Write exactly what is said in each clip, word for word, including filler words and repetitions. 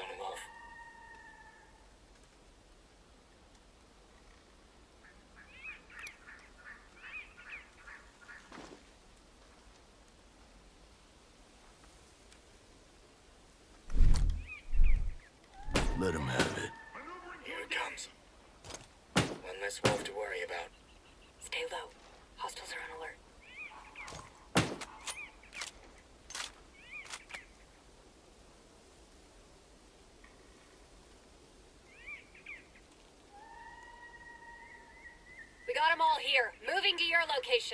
on a move. Let him have it. Here it comes. One less wolf to worry about. Stay low. Hostiles are on alert. We got them all here. Moving to your location.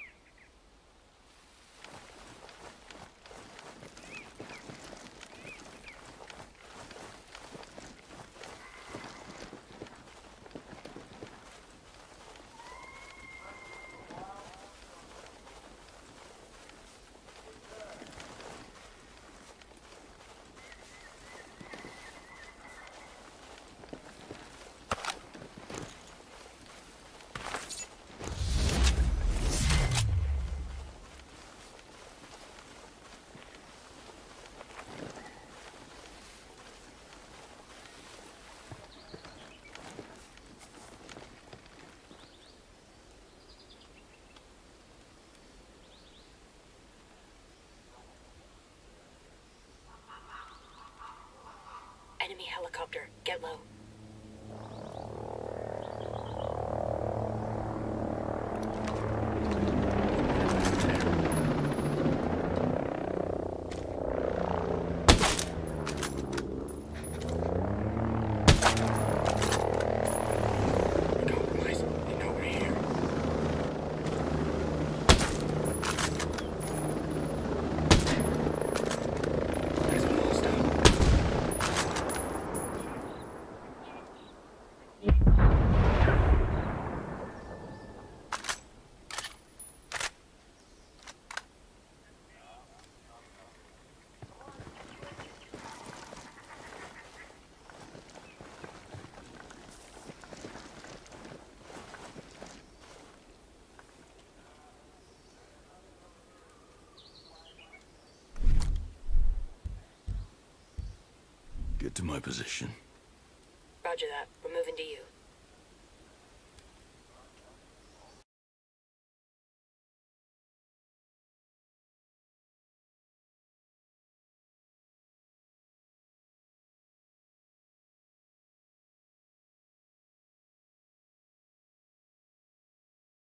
Enemy helicopter. Get low. Compromise. They know we're here. There's a hostile. Get to my position. Roger that. We're moving to you.